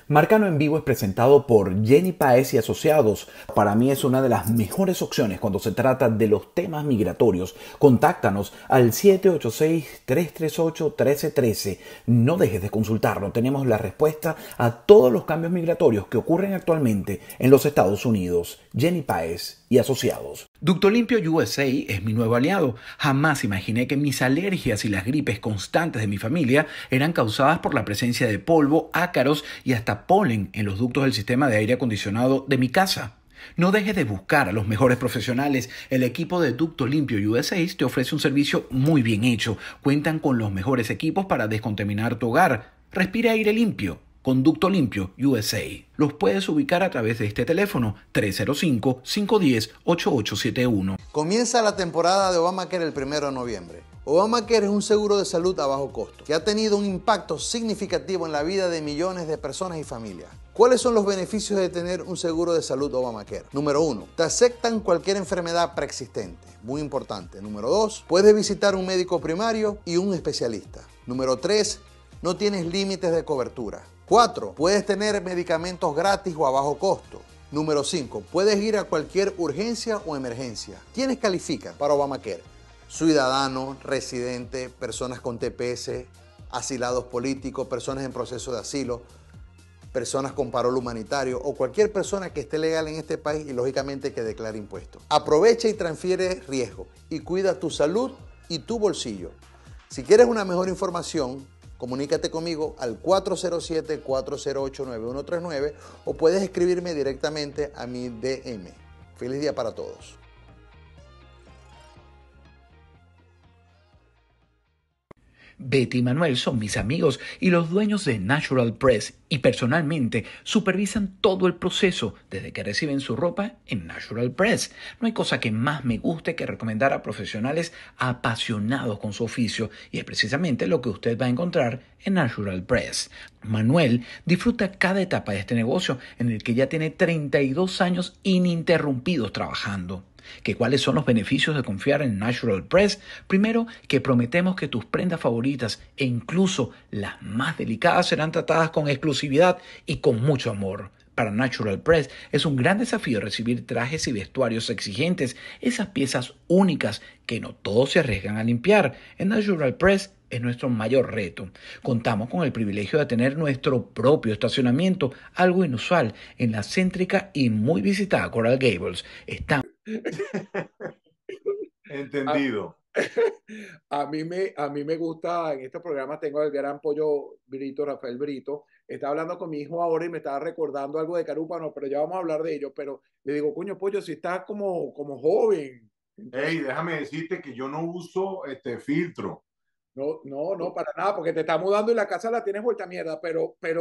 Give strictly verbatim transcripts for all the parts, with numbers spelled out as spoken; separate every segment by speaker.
Speaker 1: Marcano en Vivo es presentado por Jenny Páez y Asociados. Para mí es una de las mejores opciones cuando se trata de los temas migratorios. Contáctanos al siete ocho seis, tres tres ocho, uno tres uno tres. No dejes de consultarlo. Tenemos la respuesta a todos los cambios migratorios que ocurren actualmente en los Estados Unidos. Jenny Páez y Asociados. Ductolimpio U S A es mi nuevo aliado. Jamás imaginé que mis alergias y las gripes constantes de mi familia eran causadas por la presencia de polvo, ácaros y hasta polen en los ductos del sistema de aire acondicionado de mi casa. No dejes de buscar a los mejores profesionales. El equipo de Ductolimpio U S A te ofrece un servicio muy bien hecho. Cuentan con los mejores equipos para descontaminar tu hogar. Respira aire limpio con Ductolimpio U S A. Los puedes ubicar a través de este teléfono tres cero cinco, cinco uno cero, ocho ocho siete uno.
Speaker 2: Comienza la temporada de Obamacare el primero de noviembre. Obamacare es un seguro de salud a bajo costo que ha tenido un impacto significativo en la vida de millones de personas y familias. ¿Cuáles son los beneficios de tener un seguro de salud Obamacare? Número uno, te aceptan cualquier enfermedad preexistente. Muy importante. Número dos, puedes visitar un médico primario y un especialista. Número tres, no tienes límites de cobertura. cuatro. Puedes tener medicamentos gratis o a bajo costo. Número cinco. Puedes ir a cualquier urgencia o emergencia. ¿Quiénes califican para Obamacare? Ciudadanos, residentes, personas con T P S, asilados políticos, personas en proceso de asilo, personas con parol humanitario o cualquier persona que esté legal en este país y lógicamente que declare impuestos. Aprovecha y transfiere riesgo y cuida tu salud y tu bolsillo. Si quieres una mejor información, comunícate conmigo al cuatro cero siete, cuatro cero ocho, nueve uno tres nueve o puedes escribirme directamente a mi D M. Feliz día para todos.
Speaker 1: Betty y Manuel son mis amigos y los dueños de Natural Press y personalmente supervisan todo el proceso desde que reciben su ropa en Natural Press. No hay cosa que más me guste que recomendar a profesionales apasionados con su oficio y es precisamente lo que usted va a encontrar en Natural Press. Manuel disfruta cada etapa de este negocio en el que ya tiene treinta y dos años ininterrumpidos trabajando. ¿Que cuáles son los beneficios de confiar en Natural Press? Primero, que prometemos que tus prendas favoritas e incluso las más delicadas serán tratadas con exclusividad y con mucho amor. Para Natural Press es un gran desafío recibir trajes y vestuarios exigentes, esas piezas únicas que no todos se arriesgan a limpiar. En Natural Press es nuestro mayor reto. Contamos con el privilegio de tener nuestro propio estacionamiento, algo inusual en la céntrica y muy visitada Coral Gables. Estamos
Speaker 3: Entendido.
Speaker 4: A, a, mí me, a mí me gusta, en estos programas tengo el gran pollo Brito, Rafael Brito. Estaba hablando con mi hijo ahora y me estaba recordando algo de Carúpano, pero ya vamos a hablar de ello. Pero le digo, coño, pollo, si estás como, como joven.
Speaker 3: Entonces, hey, déjame decirte que yo no uso este filtro.
Speaker 4: No, no, no, para nada, porque te está mudando y la casa la tienes vuelta a mierda, pero, pero...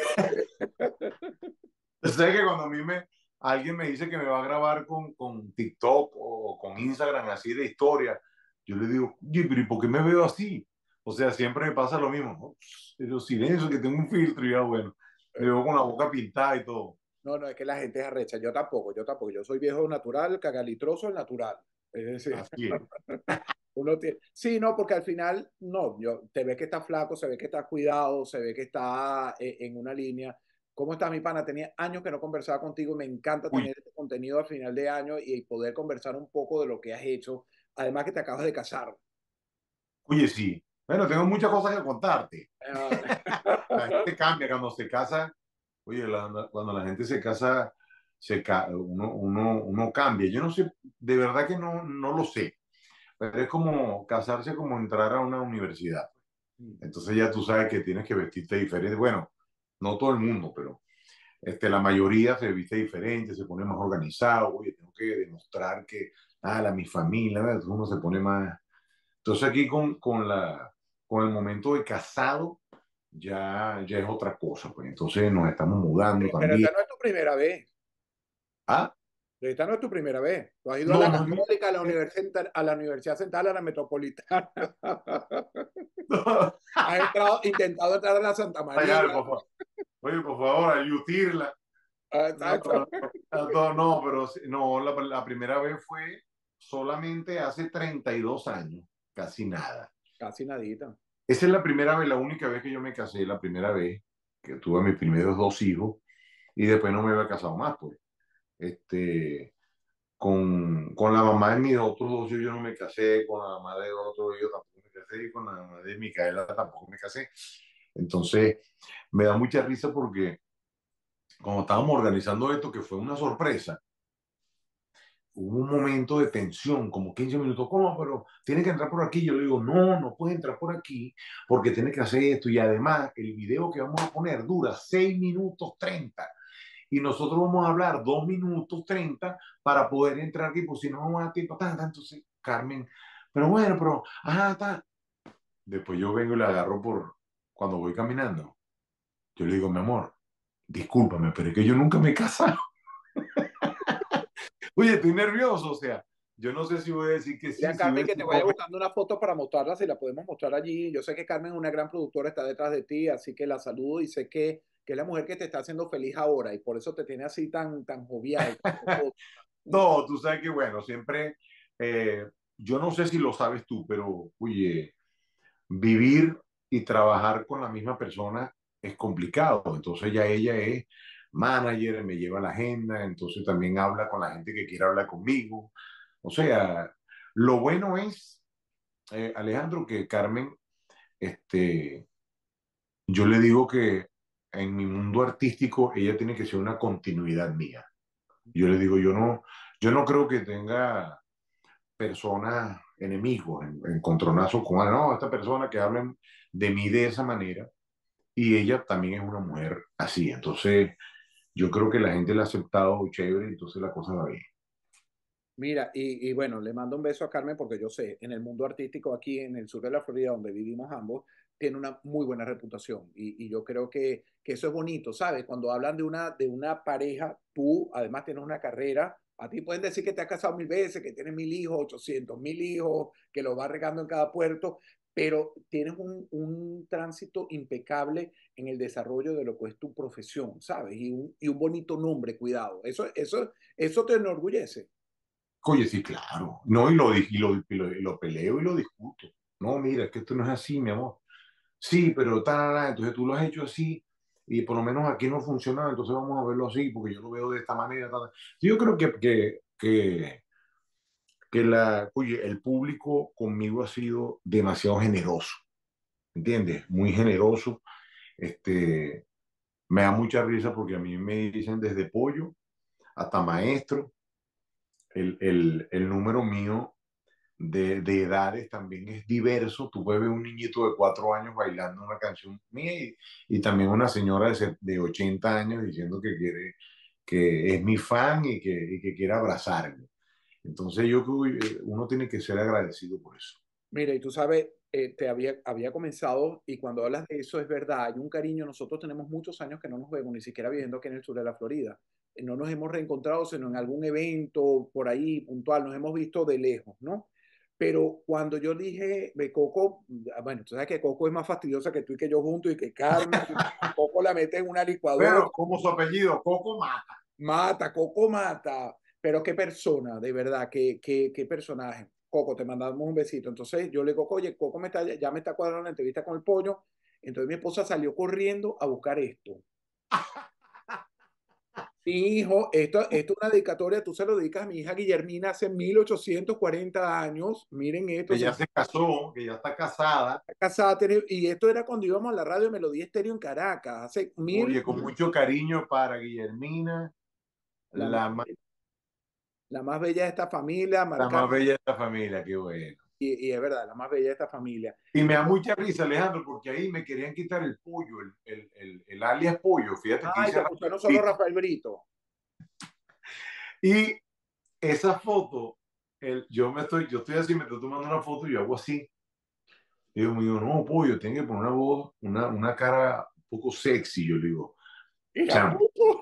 Speaker 3: Sé que cuando a mí me, alguien me dice que me va a grabar con, con TikTok o con Instagram así de historia, yo le digo, oye, pero ¿y por qué me veo así? O sea, siempre me pasa lo mismo, ¿no? Pero silencio, que tengo un filtro y ya bueno, me veo con la boca pintada y todo.
Speaker 4: No, no, es que la gente es arrecha, yo tampoco, yo tampoco, yo soy viejo natural, cagalitroso el natural. Es decir,
Speaker 3: así es.
Speaker 4: Uno tiene... Sí, no, porque al final, no, yo, te ves que está flaco, se ve que está cuidado, se ve que está eh, en una línea. ¿Cómo está mi pana? Tenía años que no conversaba contigo, me encanta
Speaker 3: Uy.
Speaker 4: tener este contenido al final de año y poder conversar un poco de lo que has hecho, además que te acabas de casar.
Speaker 3: Oye, sí. Bueno, tengo muchas cosas que contarte.
Speaker 4: Ah.
Speaker 3: La gente cambia cuando se casa. Oye, la, cuando la gente se casa, se ca uno, uno, uno cambia. Yo no sé, de verdad que no, no lo sé. Pero es como casarse, como entrar a una universidad. Entonces ya tú sabes que tienes que vestirte diferente. Bueno, no todo el mundo, pero este, la mayoría se viste diferente, se pone más organizado. Oye, tengo que demostrar que, ah, la, mi familia, ¿verdad? Entonces uno se pone más... Entonces aquí con, con, la, con el momento de casado ya, ya es otra cosa. Pues entonces nos estamos mudando
Speaker 4: Pero, pero
Speaker 3: también.
Speaker 4: esta no es tu primera vez.
Speaker 3: ¿Ah?
Speaker 4: Esta no es tu primera vez. Tú has ido
Speaker 3: No,
Speaker 4: a la
Speaker 3: no,
Speaker 4: Católica, a la Universidad, a la Universidad Central, a la Metropolitana.
Speaker 3: no.
Speaker 4: Has entrado, intentado entrar a la Santa María.
Speaker 3: Ay, por favor. Oye, por favor, ayutirla. No,
Speaker 4: Exacto.
Speaker 3: no, no, no, pero no, la, la primera vez fue solamente hace treinta y dos años, casi nada.
Speaker 4: Casi nadita.
Speaker 3: Esa es la primera vez, la única vez que yo me casé, la primera vez que tuve mis primeros dos hijos y después no me había casado más, pues. Este, con, con la mamá de mis otros dos hijos yo no me casé, con la mamá de otro hijo tampoco me casé y con la mamá de Micaela tampoco me casé. Entonces, me da mucha risa porque cuando estábamos organizando esto, que fue una sorpresa, hubo un momento de tensión, como quince minutos, ¿cómo? Pero tiene que entrar por aquí. Yo le digo, no, no puede entrar por aquí porque tiene que hacer esto. Y además, el video que vamos a poner dura seis minutos treinta y nosotros vamos a hablar dos minutos treinta para poder entrar aquí, pues si no vamos a tiempo, tanto, entonces, Carmen, pero bueno, pero, ajá, está. Después yo vengo y le agarro por, cuando voy caminando, yo le digo, mi amor, discúlpame, pero es que yo nunca me he casado. Oye, estoy nervioso, o sea, yo no sé si voy a decir que
Speaker 4: Mira,
Speaker 3: sí, si voy a
Speaker 4: Carmen, que
Speaker 3: decir
Speaker 4: te
Speaker 3: no.
Speaker 4: vaya buscando una foto para mostrarla, si la podemos mostrar allí. Yo sé que Carmen es una gran productora, está detrás de ti, así que la saludo y sé que, que es la mujer que te está haciendo feliz ahora y por eso te tiene así tan, tan jovial.
Speaker 3: No, tú sabes que, bueno, siempre, eh, yo no sé si lo sabes tú, pero, oye, vivir y trabajar con la misma persona es complicado. Entonces ya ella es manager, me lleva la agenda, entonces también habla con la gente que quiere hablar conmigo. O sea, lo bueno es, eh, Alejandro, que Carmen, este, yo le digo que en mi mundo artístico ella tiene que ser una continuidad mía. Yo le digo, yo no, yo no creo que tenga personas enemigos, en, encontronazos con, ah, no, esta persona que hablen de mí de esa manera y ella también es una mujer así. Entonces, yo creo que la gente la ha aceptado chévere, entonces la cosa va bien.
Speaker 4: Mira, y, y bueno, le mando un beso a Carmen porque yo sé, en el mundo artístico aquí en el sur de la Florida, donde vivimos ambos, tiene una muy buena reputación. Y, y yo creo que, que eso es bonito, ¿sabes? Cuando hablan de una, de una pareja, tú además tienes una carrera, a ti pueden decir que te has casado mil veces, que tienes mil hijos, ochocientos mil hijos, que los vas regando en cada puerto, pero tienes un, un tránsito impecable en el desarrollo de lo que es tu profesión, ¿sabes? Y un, y un bonito nombre, cuidado. Eso, eso, eso te enorgullece.
Speaker 3: Oye, sí, claro. No, y lo, di- y lo, y lo, y lo peleo y lo discuto. No, mira, es que esto no es así, mi amor. Sí, pero tal, entonces tú lo has hecho así y por lo menos aquí no funciona, entonces vamos a verlo así porque yo lo veo de esta manera. Tal. Yo creo que, que, que, que la, oye, el público conmigo ha sido demasiado generoso, ¿entiendes? Muy generoso. Este, me da mucha risa porque a mí me dicen desde pollo hasta maestro. El, el, el número mío de, de edades también es diverso. Tú puedes ver un niñito de cuatro años bailando una canción mía y, y también una señora de, se- de ochenta años diciendo que quiere, que es mi fan y que, y que quiere abrazarme. Entonces yo creo que uno tiene que ser agradecido por eso.
Speaker 4: Mira, y tú sabes, eh, te había, había comenzado, y cuando hablas de eso es verdad, hay un cariño, nosotros tenemos muchos años que no nos vemos, ni siquiera viviendo aquí en el sur de la Florida. Eh, No nos hemos reencontrado, sino en algún evento por ahí puntual, nos hemos visto de lejos, ¿no? Pero cuando yo dije, de Coco, ah, bueno, tú sabes que Coco es más fastidiosa que tú y que yo juntos y que Carmen, Coco la mete en una licuadora.
Speaker 3: Pero como su apellido, Coco Mata.
Speaker 4: Mata, Coco mata. Pero qué persona, de verdad, qué, qué, qué personaje. Coco, te mandamos un besito. Entonces yo le digo, oye, Coco me está, ya me está cuadrando la entrevista con el pollo. Entonces mi esposa salió corriendo a buscar esto. Mi hijo, esto, esto es una dedicatoria, tú se lo dedicas a mi hija Guillermina hace mil ochocientos cuarenta años. Miren esto,
Speaker 3: Que
Speaker 4: se
Speaker 3: ya se casó, que ya está casada.
Speaker 4: está casada, tiene- y esto era cuando íbamos a la radio Melodía Estéreo en Caracas, hace mil,
Speaker 3: Oye, con mucho cariño para Guillermina,
Speaker 4: la más,
Speaker 3: la más,
Speaker 4: la más bella de esta familia,
Speaker 3: la
Speaker 4: marcada,
Speaker 3: más bella de la familia, qué bueno.
Speaker 4: y, y es verdad, la más bella de esta familia.
Speaker 3: Y me da mucha risa, Alejandro, porque ahí me querían quitar el pollo, el, el, el, el alias pollo. Fíjate que
Speaker 4: Ay,
Speaker 3: hice
Speaker 4: te pusieron solo
Speaker 3: rapidito.
Speaker 4: Rafael Brito.
Speaker 3: Y esa foto, el, yo me estoy, yo estoy así, me estoy tomando una foto y yo hago así. Y yo me digo, no, pollo, tiene que poner una voz, una, una cara un poco sexy. Yo le digo,
Speaker 4: Y la
Speaker 3: chamo.
Speaker 4: puso.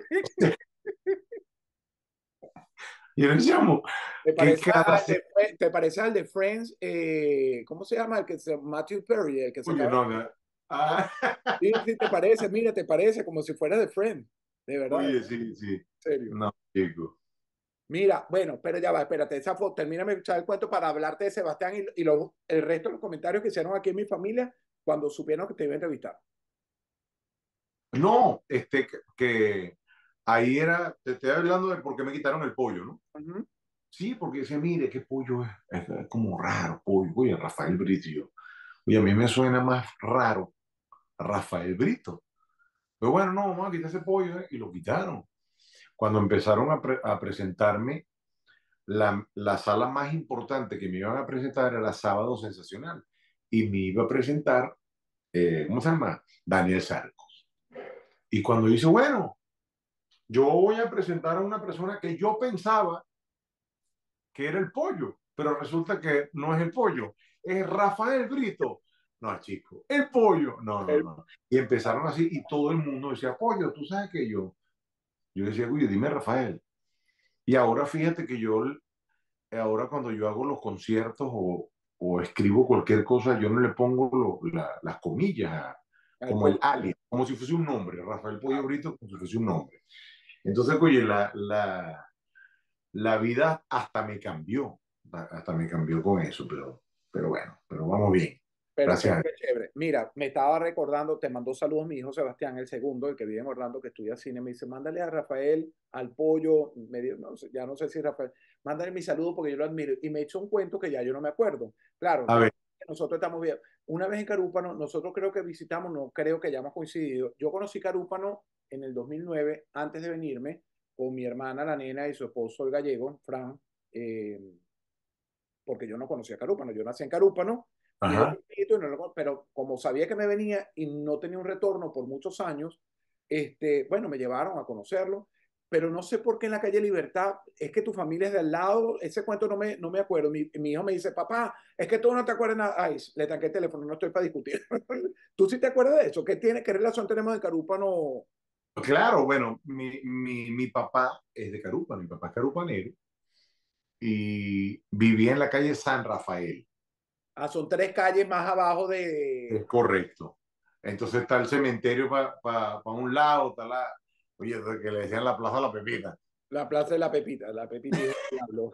Speaker 3: Y yo le llamo,
Speaker 4: ¿Te
Speaker 3: ¿qué
Speaker 4: parece
Speaker 3: cara
Speaker 4: al
Speaker 3: sexy?
Speaker 4: de, te parece al de Friends? Eh, ¿cómo se llama? El que se, Matthew Perry, el que se
Speaker 3: Oye,
Speaker 4: acaba.
Speaker 3: no, no. Ah,
Speaker 4: Sí, sí, te parece, mira, te parece como si fuera de Friends. De verdad, en
Speaker 3: oye, sí, sí.
Speaker 4: serio.
Speaker 3: No, chico.
Speaker 4: Mira, bueno, pero ya va, espérate, esa foto, termíname de echar el cuento para hablarte de Sebastián y, y los- el resto de los comentarios que hicieron aquí en mi familia cuando supieron que te iba a entrevistar.
Speaker 3: No, este, que, que ahí era, te estoy hablando de por qué me quitaron el pollo, ¿no?
Speaker 4: Ujú.
Speaker 3: Sí, porque decía, mire, qué pollo es, es, es como raro, pollo. Oye, Rafael Brito, y yo, oye, a mí me suena más raro Rafael Brito. Pero bueno, no, vamos a quitar ese pollo, ¿eh? Y lo quitaron. Cuando empezaron a, pre- a presentarme, la, la sala más importante que me iban a presentar era Sábado Sensacional. Y me iba a presentar, eh, ¿cómo se llama? Daniel Sarcos. Y cuando dice, bueno, yo voy a presentar a una persona que yo pensaba que era el pollo, pero resulta que no es el pollo, es Rafael Brito. No, chico, el pollo. No, no,
Speaker 4: El-
Speaker 3: no. Y empezaron así y todo el mundo decía, pollo, tú sabes que yo. Yo decía, oye, dime Rafael. Y ahora fíjate que yo, ahora cuando yo hago los conciertos o, o escribo cualquier cosa, yo no le pongo lo- la- las comillas, a-
Speaker 4: al
Speaker 3: como el
Speaker 4: pollo.
Speaker 3: alias, como si fuese un nombre, Rafael Pollo Brito, como si fuese un nombre. Entonces, oye, la, la, la vida hasta me cambió, hasta me cambió con eso, pero, pero bueno, pero vamos bien.
Speaker 4: Pero, pero
Speaker 3: Gracias.
Speaker 4: qué chévere. Mira, me estaba recordando, te mandó saludos mi hijo Sebastián, el segundo, el que vive en Orlando, que estudia cine. Me dice, mándale a Rafael, al pollo, me dio- no sé, ya no sé si Rafael, mándale mi saludo porque yo lo admiro. Y me echó un cuento que ya yo no me acuerdo. Claro,
Speaker 3: A ver,
Speaker 4: nosotros estamos bien. Una vez en Carúpano, nosotros creo que visitamos, no creo que hayamos coincidido. Yo conocí Carúpano en el dos mil nueve, antes de venirme, con mi hermana, la nena, y su esposo, el gallego, Fran. eh, Porque yo no conocía Carúpano, yo nací en Carúpano y era
Speaker 3: ajá.
Speaker 4: chiquito, y no lo- pero como sabía que me venía y no tenía un retorno por muchos años, este, bueno, me llevaron a conocerlo, pero no sé por qué en la calle Libertad, es que tu familia es de al lado, ese cuento no me, no me acuerdo, mi, mi hijo me dice, papá, es que tú no te acuerdas nada, ay, le tanqué el teléfono, no estoy para discutir. ¿Tú sí te acuerdas de eso? ¿Qué tiene, qué relación tenemos de Carúpano?
Speaker 3: Claro, bueno, mi, mi, mi papá es de Carupa, mi papá es carupanero y vivía en la calle San Rafael.
Speaker 4: Ah, son tres calles más abajo
Speaker 3: Es
Speaker 4: de
Speaker 3: correcto. Entonces está el cementerio para pa, pa un lado, está la, oye, que le decían la Plaza La Pepita.
Speaker 4: la Plaza de la Pepita, la Pepita y el Diablo.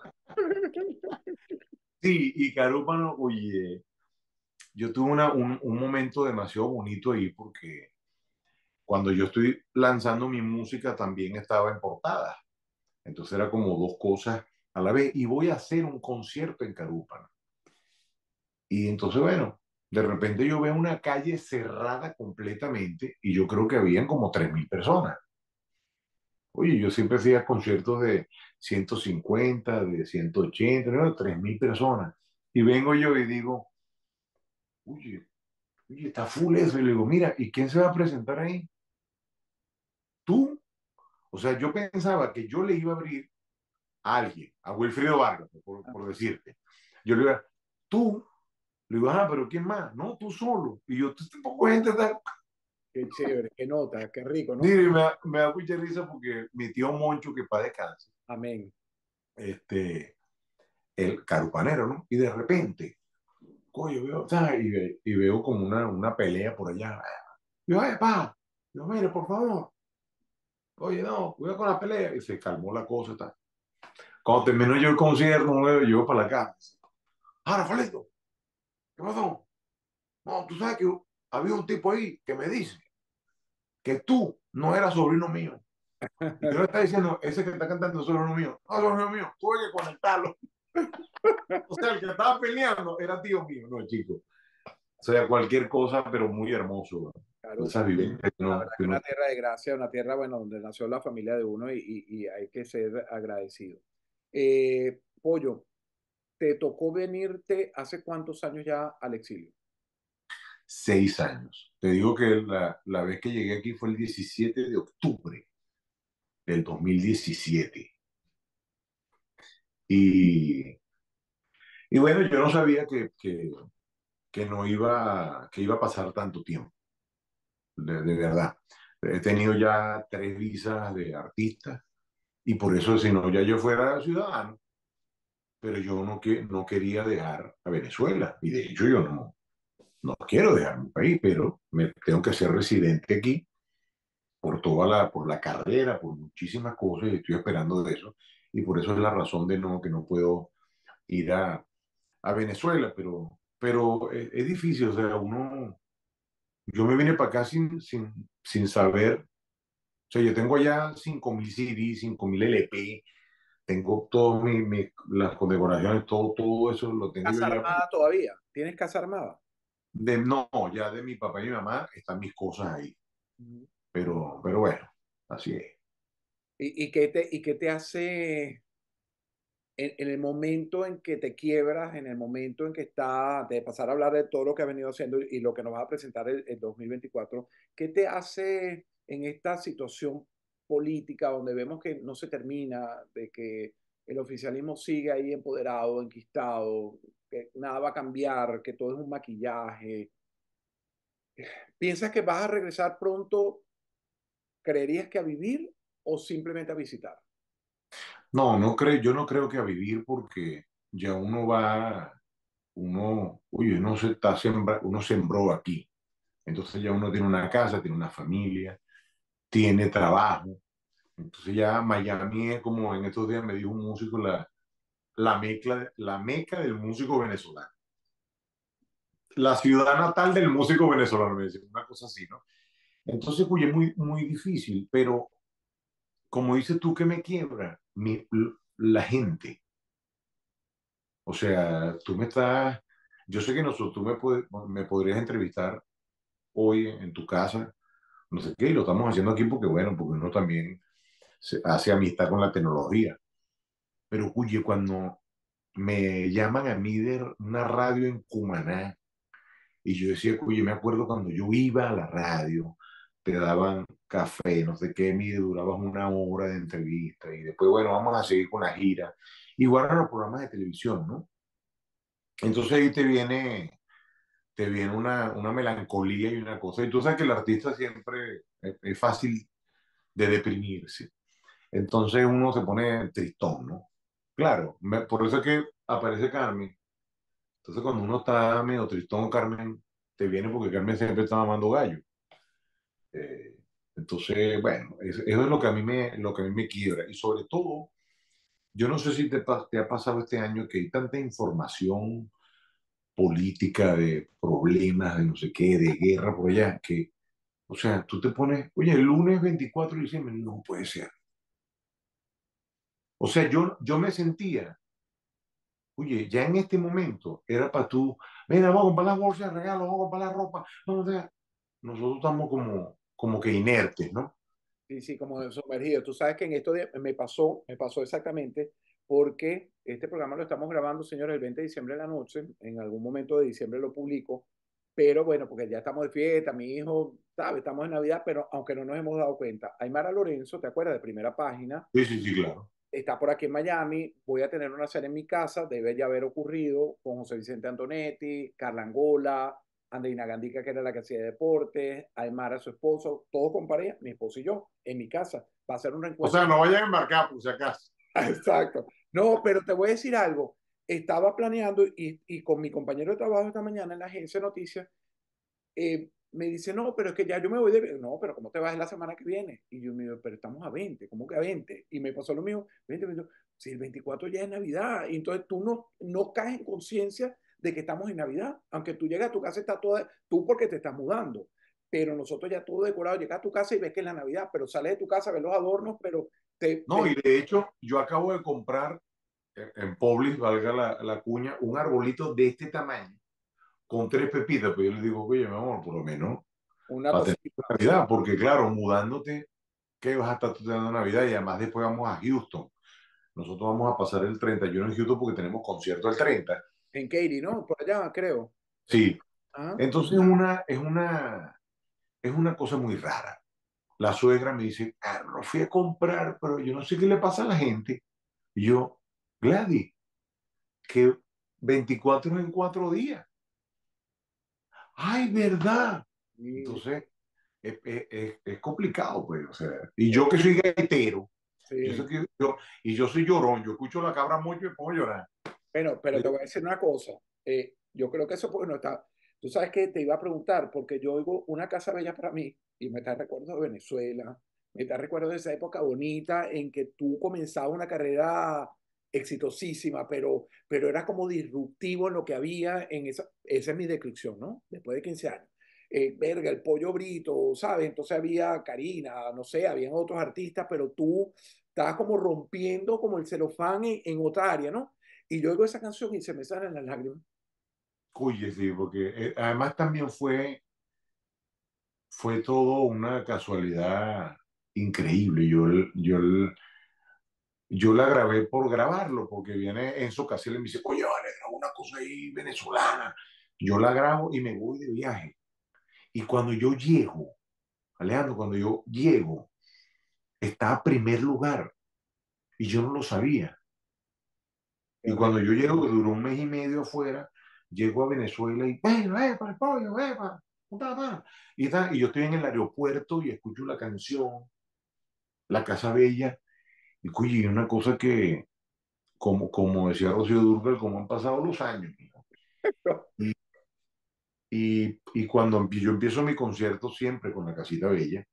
Speaker 3: Sí, y Carúpano, oye, yo tuve una, un, un momento demasiado bonito ahí porque cuando yo estoy lanzando mi música también estaba en portada. Entonces era como dos cosas a la vez. Y voy a hacer un concierto en Carúpano. Y entonces, bueno, de repente yo veo una calle cerrada completamente y yo creo que habían como tres mil personas. Oye, yo siempre hacía conciertos de ciento cincuenta, de ciento ochenta, ¿no? tres mil personas. Y vengo yo y digo, oye, oye, está full eso. Y le digo, mira, ¿y quién se va a presentar ahí? ¿Tú? O sea, yo pensaba que yo le iba a abrir a alguien, a Wilfrido Vargas, por, por decirte. Yo le iba, tú, le digo, ah, pero ¿quién más? No, tú solo. Y yo, tú tampoco gente está.
Speaker 4: Qué chévere, qué nota, qué rico, ¿no?
Speaker 3: Mire, me, da- me da mucha risa porque mi tío Moncho, que para descanse,
Speaker 4: Amén.
Speaker 3: este, el carupanero, ¿no? Y de repente, coño, veo, ¿sabes? Y, ve- y veo como una, una pelea por allá. Yo, ay, pa, yo, mire, por favor, oye, no, cuidado con la pelea. Y se calmó la cosa, tal. Cuando terminó yo el concierto, yo llego para la casa. Ah, Rafaelito, ¿qué pasó? No, tú sabes que había un tipo ahí que me dice que tú no eras sobrino mío. Y yo le estaba diciendo, ese que está cantando es sobrino mío. No, sobrino mío, tuve que conectarlo. O sea, el que estaba peleando era tío mío, no, chico. O sea, cualquier cosa, pero muy hermoso, ¿no?
Speaker 4: Claro,
Speaker 3: Esas vivencias que
Speaker 4: la
Speaker 3: uno,
Speaker 4: verdad
Speaker 3: que
Speaker 4: que una
Speaker 3: uno-
Speaker 4: tierra de gracia, una tierra, bueno, donde nació la familia de uno y, y- y hay que ser agradecido. Eh, Pollo, ¿te tocó venirte hace cuántos años ya al exilio?
Speaker 3: seis años. Te digo que la, la vez que llegué aquí fue el diecisiete de octubre del dos mil diecisiete. Y, y bueno, yo no sabía que, que, que no iba, que iba a pasar tanto tiempo, de, de verdad. He tenido ya tres visas de artista y por eso, si no, ya yo fuera ciudadano, pero yo no, que, no quería dejar a Venezuela. Y de hecho yo no, no quiero dejar mi país, pero me tengo que ser residente aquí por toda la, por la carrera, por muchísimas cosas y estoy esperando de eso. Y por eso es la razón de no, que no puedo ir a, a Venezuela, pero, pero es, es difícil, o sea, uno yo me vine para acá sin, sin, sin saber, o sea, yo tengo allá cinco mil C D, cinco mil L P, tengo todas mi, mi- las condecoraciones, todo, todo eso lo tengo yo
Speaker 4: ¿Casa
Speaker 3: allá.
Speaker 4: armada todavía? ¿Tienes casa armada?
Speaker 3: De, no, ya de mi papá y mi mamá están mis cosas ahí,
Speaker 4: Ujú.
Speaker 3: pero, pero bueno, así es.
Speaker 4: ¿Y, y qué te, y qué te hace en, en el momento en que te quiebras, en el momento en que está, de pasar a hablar de todo lo que has venido haciendo y lo que nos vas a presentar el, el dos mil veinticuatro, qué te hace en esta situación política donde vemos que no se termina, de que el oficialismo sigue ahí empoderado, enquistado, que nada va a cambiar, que todo es un maquillaje? ¿Piensas que vas a regresar pronto? ¿Creerías que a vivir o simplemente a visitar?
Speaker 3: No, no creo, yo no creo que a vivir porque ya uno va, uno, oye, uno se está sembra, uno sembró aquí. Entonces ya uno tiene una casa, tiene una familia, tiene trabajo. Entonces ya Miami es como en estos días me dijo un músico, la, la, mezcla, la meca del músico venezolano. La ciudad natal del músico venezolano, me decía, una cosa así, ¿no? Entonces, oye, es muy, muy difícil, pero como dices tú que me quiebra, mi, la gente. O sea, tú me estás, yo sé que nosotros, tú me, puedes, me podrías entrevistar hoy en tu casa, no sé qué, y lo estamos haciendo aquí porque, bueno, porque uno también se hace amistad con la tecnología. Pero, oye, cuando me llaman a mí de una radio en Cumaná, y yo decía, oye, me acuerdo cuando yo iba a la radio, te daban café, no sé qué, me durabas una hora de entrevista, y después, bueno, vamos a seguir con la gira. Igual a los programas de televisión, ¿no? Entonces ahí te viene te viene una, una melancolía y una cosa. Y tú sabes que el artista siempre es, es fácil de deprimirse. Entonces uno se pone tristón, ¿no? Claro, me- por eso es que aparece Carmen. Entonces cuando uno está medio tristón, Carmen te viene porque Carmen siempre está mamando gallo. Eh, entonces, bueno, es- eso es lo que a mí me, lo que a mí me quiebra. Y sobre todo, yo no sé si te, pa- te ha pasado este año que hay tanta información política de problemas, de no sé qué, de guerra por allá, que o sea, tú te pones, oye, el lunes veinticuatro de diciembre, no puede ser. O sea, yo, yo me sentía, oye, ya en este momento era para tú, mira, vamos a comprar las bolsas de regalo, vamos a comprar la ropa. Vamos a... Nosotros estamos como, como que inertes, ¿no?
Speaker 4: Sí, sí, como sumergido. Tú sabes que en estos días me pasó, me pasó exactamente porque este programa lo estamos grabando, señores, el veinte de diciembre de la noche. En algún momento de diciembre lo publico. Pero bueno, porque ya estamos de fiesta, mi hijo, sabe, estamos en Navidad, pero aunque no nos hemos dado cuenta. Aymara Lorenzo, ¿te acuerdas? De Primera Página,
Speaker 3: Sí, sí, sí, claro.
Speaker 4: está por aquí en Miami. Voy a tener una cena en mi casa, debe ya haber ocurrido con José Vicente Antonetti, Carla Angola, Andreina Gandica, que era la que hacía deportes, Aymara, su esposo, todos con pareja, mi esposo y yo, en mi casa. Va a ser un
Speaker 3: O
Speaker 4: reencuentro.
Speaker 3: sea, no vayan a embarcar, por si acaso.
Speaker 4: Exacto. No, pero te voy a decir algo. Estaba planeando y, y con mi compañero de trabajo esta mañana en la agencia de noticias, eh, me dice, no, pero es que ya yo me voy de... No, pero ¿cómo te vas la semana que viene? Y yo me digo, pero estamos a veinte, ¿cómo que a veinte? Y me pasó lo mismo, veinte, veinte, si el veinticuatro ya es Navidad, y entonces tú no, no caes en conciencia de que estamos en Navidad, aunque tú llegas a tu casa, está toda, tú porque te estás mudando, pero nosotros ya todo decorado, llegas a tu casa y ves que es la Navidad, pero sales de tu casa, ves los adornos, pero te,
Speaker 3: No,
Speaker 4: te
Speaker 3: y de hecho, yo acabo de comprar en en Publix, valga la, la cuña, un arbolito de este tamaño, con tres pepitas, pero yo le digo, oye, mi amor, por lo menos,
Speaker 4: una
Speaker 3: para tener
Speaker 4: cosita.
Speaker 3: Navidad, porque claro, mudándote, ¿qué vas a estar tú teniendo Navidad? Y además después vamos a Houston. Nosotros vamos a pasar el treinta y uno en Houston porque tenemos concierto el treinta.
Speaker 4: En Katy, ¿no? Por allá, creo.
Speaker 3: Sí.
Speaker 4: Ajá.
Speaker 3: Entonces es una, es una, es una cosa muy rara. La suegra me dice, ah, lo fui a comprar, pero yo no sé qué le pasa a la gente. Y yo, Gladys, que veinticuatro en cuatro días. ¡Ay, verdad!
Speaker 4: Y,
Speaker 3: Entonces, es, es, es, es complicado, pues. O sea, y
Speaker 4: eh,
Speaker 3: yo que soy gaitero, yo sé
Speaker 4: sí.
Speaker 3: que yo, y yo soy llorón, yo escucho la cabra mucho y me pongo a llorar.
Speaker 4: Bueno, pero te voy a decir una cosa. Eh, yo creo que eso porque no está. Tú sabes que te iba a preguntar, porque yo oigo una casa bella para mí y me está recuerdo de Venezuela, me está recuerdo de esa época bonita en que tú comenzabas una carrera exitosísima, pero, pero era como disruptivo en lo que había en esa. Esa es mi descripción, ¿no? Después de quince años. eh, verga, el Pollo Brito, ¿sabes? Entonces había Karina, no sé, habían otros artistas, pero tú estabas como rompiendo como el celofán en, en otra área, ¿no? Y yo oigo esa canción y se me salen las lágrimas.
Speaker 3: Oye, sí, porque eh, además también fue, fue todo una casualidad increíble. Yo, yo, yo la grabé por grabarlo, porque viene Enzo Casillas y me dice, oye, vale, grabo una cosa ahí venezolana. Yo la grabo y me voy de viaje. Y cuando yo llego, Alejandro, cuando yo llego, está a primer lugar y yo no lo sabía. Y cuando yo llego, que duró un mes y medio afuera, llego a Venezuela y, bueno, eh, para el pollo, eh, para, pa, pa". Y, ta- y yo estoy en el aeropuerto y escucho la canción, La Casa Bella, y cuyi, una cosa que, como, como decía Rocío Dúrcal, como han pasado los años, mijo. Y, y, y cuando empie- yo empiezo mi concierto siempre con La Casita Bella,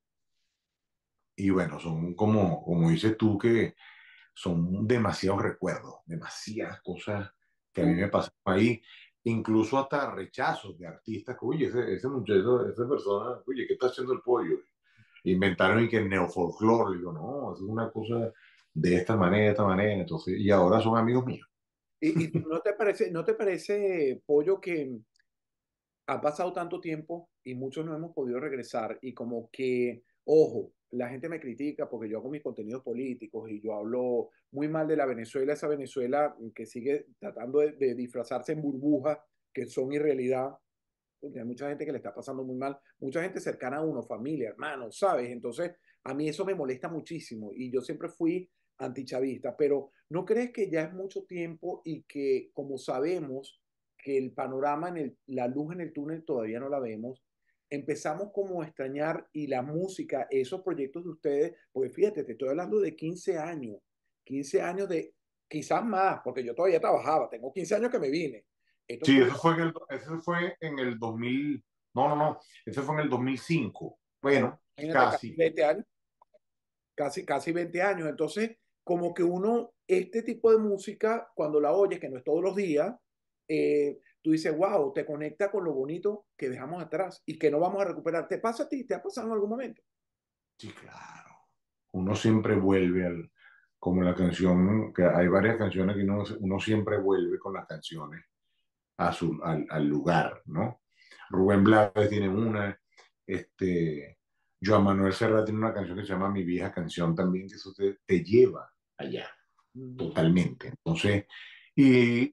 Speaker 3: y bueno, son como, como dices tú, que son demasiados recuerdos, demasiadas cosas que a mí me pasaron ahí, incluso hasta rechazos de artistas, que, oye, ese, ese muchacho, esa persona, oye, ¿qué está haciendo el pollo? Inventaron y que neofolclore, digo, no, es una cosa de esta manera, de esta manera, entonces, y ahora son amigos míos.
Speaker 4: ¿Y, y no te parece, no te parece, Pollo, que ha pasado tanto tiempo y muchos no hemos podido regresar y como que, ojo, la gente me critica porque yo hago mis contenidos políticos y yo hablo muy mal de la Venezuela, esa Venezuela que sigue tratando de, de disfrazarse en burbujas que son irrealidad, porque hay mucha gente que le está pasando muy mal, mucha gente cercana a uno, familia, hermanos, ¿sabes? Entonces, a mí eso me molesta muchísimo y yo siempre fui antichavista, pero ¿no crees que ya es mucho tiempo y que como sabemos que el panorama, en el, la luz en el túnel todavía no la vemos, empezamos como a extrañar y la música, esos proyectos de ustedes, porque fíjate, te estoy hablando de quince años, quince años de, quizás más, porque yo todavía trabajaba, tengo quince años que me vine. Esto
Speaker 3: Sí,
Speaker 4: fue
Speaker 3: eso fue en el, eso fue en el dos mil, no, no, no, eso fue en el dos mil cinco.
Speaker 4: bueno,
Speaker 3: Bueno,
Speaker 4: imagínate, casi
Speaker 3: casi.
Speaker 4: veinte años, casi, casi veinte años. Entonces, como que uno, este tipo de música, cuando la oyes, que no es todos los días, eh, tú dices, wow, te conecta con lo bonito que dejamos atrás y que no vamos a recuperar. ¿Te pasa a ti? ¿Te ha pasado en algún momento?
Speaker 3: Sí, claro. Uno siempre vuelve al, como la canción, que hay varias canciones que uno, uno siempre vuelve con las canciones a su, al, al lugar, ¿no? Rubén Blades tiene una, este, Joan Manuel Serrat tiene una canción que se llama Mi vieja canción también, que eso te, te lleva allá,
Speaker 4: Ujú.
Speaker 3: totalmente. Entonces, y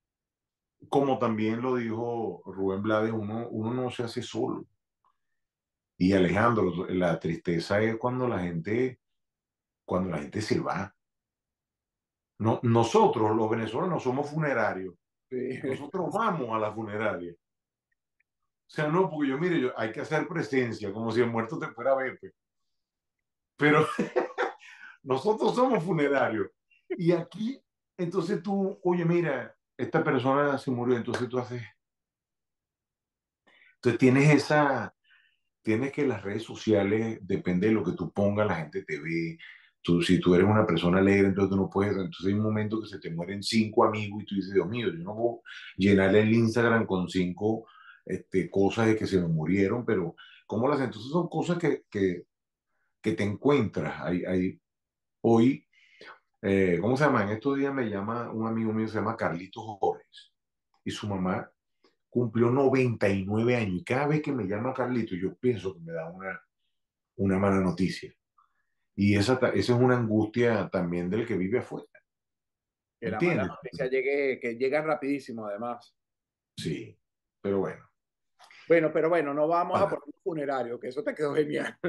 Speaker 3: como también lo dijo Rubén Blades, uno, uno no se hace solo. Y Alejandro, la tristeza es cuando la gente, cuando la gente se va. No, nosotros, los venezolanos, somos funerarios.
Speaker 4: Sí.
Speaker 3: Nosotros vamos a la funeraria. O sea, no, porque yo, mire, yo, hay que hacer presencia, como si el muerto te fuera a ver, pues. Pero nosotros somos funerarios. Y aquí, entonces tú, oye, mira, esta persona se murió, entonces tú haces, entonces tienes esa, tienes que las redes sociales, depende de lo que tú pongas, la gente te ve. Tú, si tú eres una persona alegre, entonces tú no puedes, entonces hay un momento que se te mueren cinco amigos y tú dices, Dios mío, yo no puedo llenar el Instagram con cinco este, cosas de que se me murieron, pero ¿cómo las? Entonces son cosas que, que, que te encuentras. Hay, hay, hoy, eh, ¿cómo se llama? En estos días me llama un amigo mío, se llama Carlitos Jorges, y su mamá cumplió noventa y nueve años, y cada vez que me llama Carlitos, yo pienso que me da una, una mala noticia. Y esa, ta- esa es una angustia también del que vive afuera,
Speaker 4: Que la mala
Speaker 3: ¿entiendes?
Speaker 4: noticia llegue, que llega rapidísimo además.
Speaker 3: Sí, pero bueno.
Speaker 4: Bueno, pero bueno, no vamos a
Speaker 3: Ajá.
Speaker 4: poner un funerario, que eso te quedó genial.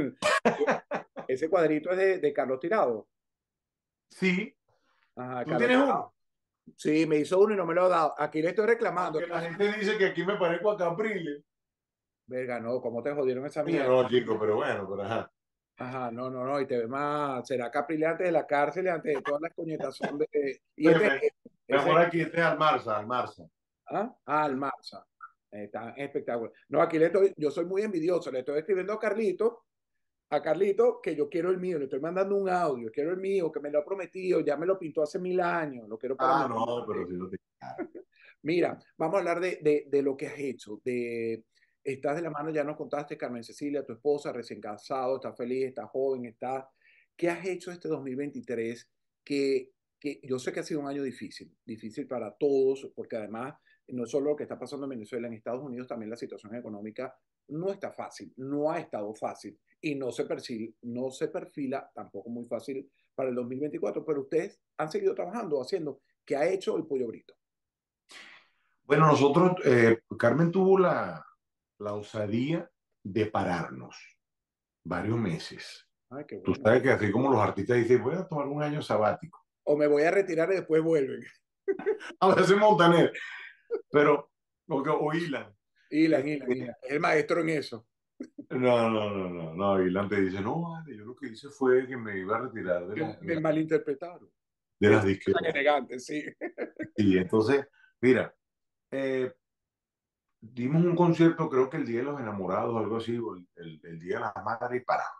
Speaker 4: Ese cuadrito es de, de Carlos Tirado.
Speaker 3: Sí,
Speaker 4: Ajá,
Speaker 3: tú
Speaker 4: Carlos
Speaker 3: tienes
Speaker 4: Tirado.
Speaker 3: uno.
Speaker 4: Sí, me hizo uno y no me lo ha dado. Aquí le estoy reclamando.
Speaker 3: Aunque la gente dice que aquí me parezco a Capriles.
Speaker 4: Verga, no, ¿cómo te jodieron esa
Speaker 3: Oye,
Speaker 4: mierda?
Speaker 3: no, chico, pero bueno, pero ajá.
Speaker 4: Ajá, no, no, no, y te ves más, será Caprile antes de la cárcel y antes de todas las coñetazón de... Y este
Speaker 3: Pepe,
Speaker 4: es, ese,
Speaker 3: mejor aquí, este es Almarza, Almarza.
Speaker 4: ¿ah? Ah, el Marza. Está espectacular. No, aquí le estoy, yo soy muy envidioso, le estoy escribiendo a Carlito, a Carlito que yo quiero el mío, le estoy mandando un audio, quiero el mío, que me lo ha prometido, ya me lo pintó hace mil años, lo quiero para
Speaker 3: Ah,
Speaker 4: mí.
Speaker 3: no, pero sí lo tengo.
Speaker 4: Mira, vamos a hablar de, de, de lo que has hecho, de estás de la mano, ya nos contaste, Carmen Cecilia, tu esposa, recién casado, estás feliz, estás joven, estás... ¿Qué has hecho este dos mil veintitrés? Que, que yo sé que ha sido un año difícil, difícil para todos, porque además no es solo lo que está pasando en Venezuela, en Estados Unidos también la situación económica no está fácil, no ha estado fácil y no se perfila, no se perfila tampoco muy fácil para el dos mil veinticuatro, pero ustedes han seguido trabajando, haciendo. ¿Qué ha hecho el Pollo Brito?
Speaker 3: Bueno, nosotros, eh, Carmen tuvo la, la osadía de pararnos varios meses.
Speaker 4: Ay, qué
Speaker 3: Tú
Speaker 4: bueno.
Speaker 3: sabes que así como los artistas dicen, voy a tomar un año sabático.
Speaker 4: O me voy a retirar y después vuelven.
Speaker 3: A veces Montaner, pero, o, que- o Ilan.
Speaker 4: Ilan, Ilan,
Speaker 3: Este,
Speaker 4: Ilan. Es el maestro en eso.
Speaker 3: no, no, no, no, no. Ilan te dice, no, vale, yo lo que hice fue que me iba a retirar de,
Speaker 4: Me,
Speaker 3: la-
Speaker 4: me malinterpretaron.
Speaker 3: de
Speaker 4: Es
Speaker 3: las
Speaker 4: tan
Speaker 3: disqueras.
Speaker 4: elegante, sí.
Speaker 3: Y entonces, mira, eh, dimos un concierto, creo que el Día de los Enamorados, algo así, o el, el- el Día de la Madre, y para,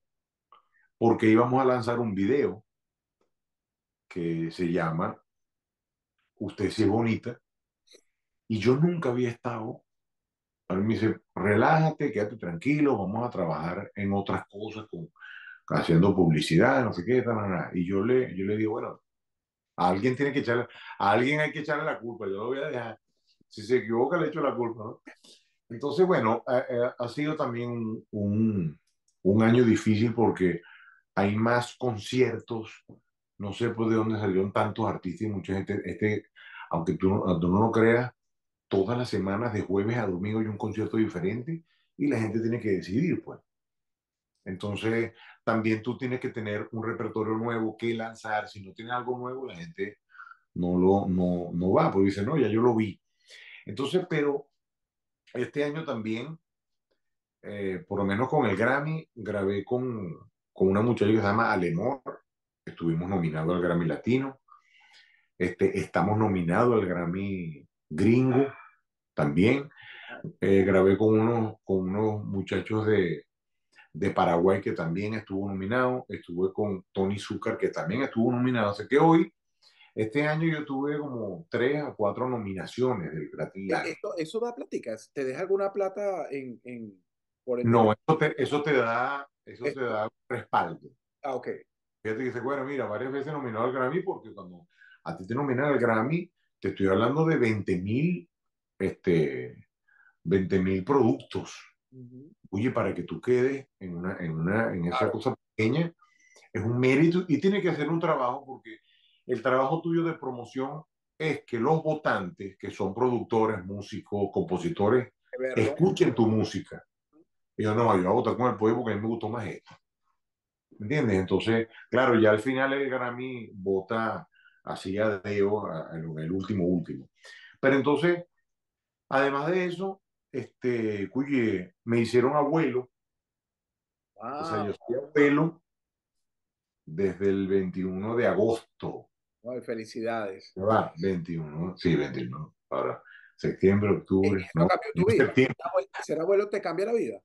Speaker 3: porque íbamos a lanzar un video que se llama Usted sí es bonita, y yo nunca había estado. A mí me dice, relájate, quédate tranquilo, vamos a trabajar en otras cosas, con, haciendo publicidad, no sé qué, tal, tal, tal. Y yo le, yo le digo, bueno, a alguien tiene que echarle, a alguien hay que echarle la culpa, yo lo voy a dejar. Si se equivoca, le echo la culpa, ¿no? Entonces, bueno, ha, ha- ha sido también un, un, un año difícil porque hay más conciertos, no sé pues de dónde salieron tantos artistas y mucha gente, este, aunque tú, no- aunque tú no lo creas, todas las semanas de jueves a domingo hay un concierto diferente y la gente tiene que decidir, pues. Entonces, también tú tienes que tener un repertorio nuevo que lanzar. Si no tienes algo nuevo, la gente no, lo, no, no va, porque dice, no, ya yo lo vi. Entonces, pero este año también, eh, por lo menos con el Grammy, grabé con, con una muchacha que se llama Alemor. Estuvimos nominados al Grammy Latino. Este, estamos nominados al Grammy Gringo también. Eh, grabé con unos, con unos muchachos de, de Paraguay que también estuvo nominado. Estuve con Tony Zucker que también estuvo nominado. Así que hoy, este año yo tuve como tres a cuatro nominaciones del Latin
Speaker 4: E-
Speaker 3: Grammy.
Speaker 4: Esto, eso da platicas. ¿Te deja alguna plata en, en, por el
Speaker 3: No,
Speaker 4: tema?
Speaker 3: eso te, eso te da, eso te
Speaker 4: Esto.
Speaker 3: da respaldo.
Speaker 4: Ah, ok.
Speaker 3: Fíjate que dice, bueno, mira, varias veces nominado al Grammy porque cuando a ti te nominan al Grammy, te estoy hablando de veinte mil, este, veinte mil productos.
Speaker 4: Ujú.
Speaker 3: Oye, para que tú quedes en una, en una, en esa
Speaker 4: Claro.
Speaker 3: cosa pequeña, es un mérito y tiene que hacer un trabajo porque el trabajo tuyo de promoción es que los votantes, que son productores, músicos, compositores,
Speaker 4: De verlo.
Speaker 3: escuchen tu música. Y yo no, yo voy a votar con el pueblo porque a mí me gustó más esto. ¿Me entiendes? Entonces, claro, ya al final el Grammy vota así a Deo a- a- en el último último. Pero entonces, además de eso, este, cuye, me hicieron abuelo. O sea,
Speaker 4: Wow.
Speaker 3: yo soy abuelo desde el veintiuno de agosto.
Speaker 4: Ay, felicidades.
Speaker 3: Va, veintiuno, sí, veintiuno. Ahora, septiembre,
Speaker 4: ¿Y
Speaker 3: octubre,
Speaker 4: eso
Speaker 3: no,
Speaker 4: cambió tu
Speaker 3: en
Speaker 4: vida?
Speaker 3: septiembre.
Speaker 4: ¿Ser abuelo te cambia la vida?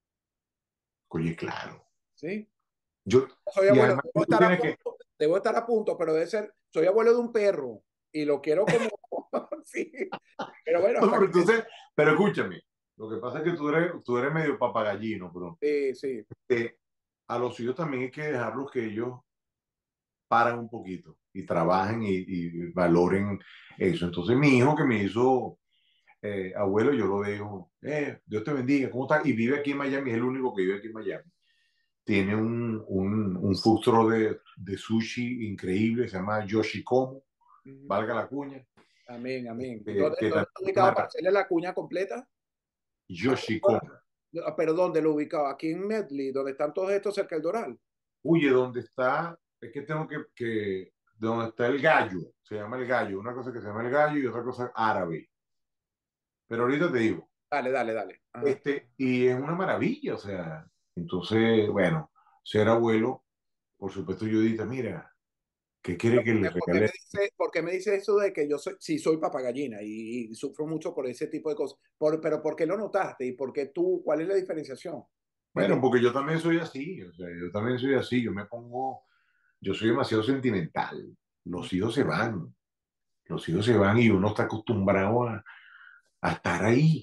Speaker 3: Oye, claro.
Speaker 4: ¿Sí?
Speaker 3: Yo,
Speaker 4: Soy
Speaker 3: y
Speaker 4: abuelo,
Speaker 3: además
Speaker 4: debo
Speaker 3: que tú
Speaker 4: estar a
Speaker 3: tienes que,
Speaker 4: punto, debo estar a punto, pero debe ser, soy abuelo de un perro y lo quiero como, sí, pero bueno,
Speaker 3: no,
Speaker 4: hasta
Speaker 3: pero
Speaker 4: que,
Speaker 3: entonces, pero escúchame, lo que pasa es que tú eres, tú eres medio papagallino, pero
Speaker 4: sí, sí,
Speaker 3: eh, a los hijos también hay que dejarlos que ellos paran un poquito y trabajen y, y valoren eso. Entonces, mi hijo que me hizo eh, abuelo, yo lo dejo, eh, Dios te bendiga, ¿cómo estás? Y vive aquí en Miami, es el único que vive aquí en Miami. Tiene un, un, un food truck de, de sushi increíble, se llama Yoshikomo,
Speaker 4: ujú.
Speaker 3: valga la cuña,
Speaker 4: Amén, amén.
Speaker 3: que,
Speaker 4: ¿Dónde,
Speaker 3: que
Speaker 4: dónde
Speaker 3: también
Speaker 4: está
Speaker 3: es
Speaker 4: ubicado para
Speaker 3: mara-
Speaker 4: hacerle la cuña completa? Aquí,
Speaker 3: Yoshikomo.
Speaker 4: ah, pero ¿dónde lo ubicado? Aquí en Medley, donde están todos estos cerca del Doral.
Speaker 3: Huye, ¿dónde está? Es que tengo que, que, donde está el gallo, se llama el gallo, una cosa que se llama el gallo y otra cosa árabe. Pero ahorita te digo,
Speaker 4: Dale, dale, dale. Ajá.
Speaker 3: este, y es una maravilla, o sea, entonces, bueno, ser abuelo, por supuesto, yo dije, mira, ¿qué quiere que le
Speaker 4: ¿Por qué
Speaker 3: regale?
Speaker 4: me dice, por qué me dice eso de que yo soy, sí soy papagallina y, y sufro mucho por ese tipo de cosas? Por, pero ¿por qué lo notaste? ¿Y por qué tú, cuál es la diferenciación?
Speaker 3: Bueno,
Speaker 4: Entre,
Speaker 3: porque yo también soy así, o sea, yo también soy así, yo me pongo, yo soy demasiado sentimental. Los hijos se van, los hijos se van y uno está acostumbrado a, a estar ahí.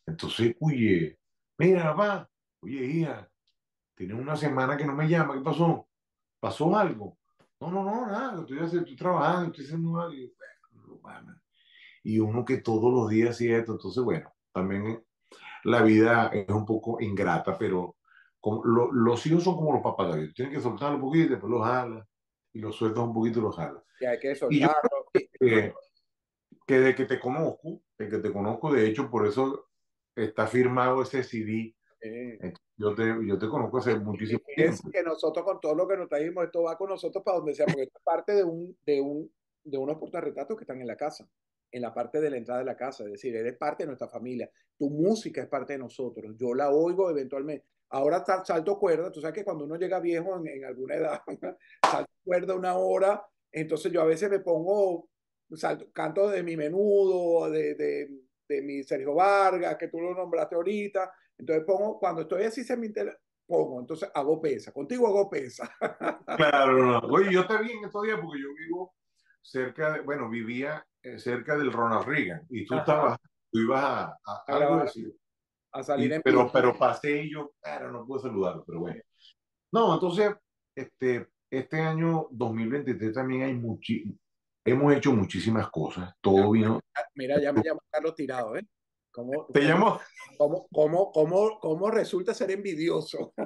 Speaker 3: Entonces, oye, mira, papá, oye, hija, tienes una semana que no me llama, ¿qué pasó? ¿Pasó algo? No, no, no, nada, estoy, haciendo- estoy trabajando, estoy haciendo algo. Y, bueno, bueno, y uno que todos los días hacía esto, entonces, bueno, también la vida es un poco ingrata, pero como, lo- los hijos son como los papagayos, tienes que soltarlos un poquito, después los jalas, y los sueltas un poquito y los jalas.
Speaker 4: Y hay que
Speaker 3: Y yo
Speaker 4: soltarlo. Y-
Speaker 3: creo que, que de que te conozco, de que te conozco, de hecho, por eso está firmado ese C D.
Speaker 4: eh,
Speaker 3: Entonces, Yo te, yo te conozco hace
Speaker 4: y
Speaker 3: muchísimo
Speaker 4: fíjense
Speaker 3: tiempo.
Speaker 4: que nosotros con todo lo que nos trajimos, esto va con nosotros para donde sea, porque esto es parte de un, de un, de unos portarretratos que están en la casa, en la parte de la entrada de la casa, es decir, eres parte de nuestra familia, tu música es parte de nosotros, yo la oigo eventualmente. Ahora sal- salto cuerda, tú sabes que cuando uno llega viejo en, en alguna edad, salto cuerda una hora, entonces yo a veces me pongo, salto, canto de mi Menudo, de, de, de mi Sergio Vargas, que tú lo nombraste ahorita, entonces pongo, cuando estoy así, se me inter- pongo, entonces hago pesa, contigo hago pesa.
Speaker 3: Claro, no. Oye, yo te vi en estos días porque yo vivo cerca de, bueno, vivía eh, cerca del Ronald Reagan y tú
Speaker 4: Ajá,
Speaker 3: estabas, tú ibas a, a
Speaker 4: a
Speaker 3: algo
Speaker 4: grabar,
Speaker 3: decir,
Speaker 4: a salir
Speaker 3: y,
Speaker 4: en
Speaker 3: pero,
Speaker 4: vivo.
Speaker 3: pero pasé y yo, claro, no pude saludarlo, pero bueno. No, entonces, este, este año dos mil veintitrés también hay muchi hemos hecho muchísimas cosas,
Speaker 4: Ya,
Speaker 3: todo vino.
Speaker 4: mira, ya me llamó Carlos Tirado, ¿eh? ¿Cómo,
Speaker 3: ¿Te
Speaker 4: cómo,
Speaker 3: llamó?
Speaker 4: cómo, cómo, cómo, cómo resulta ser envidioso?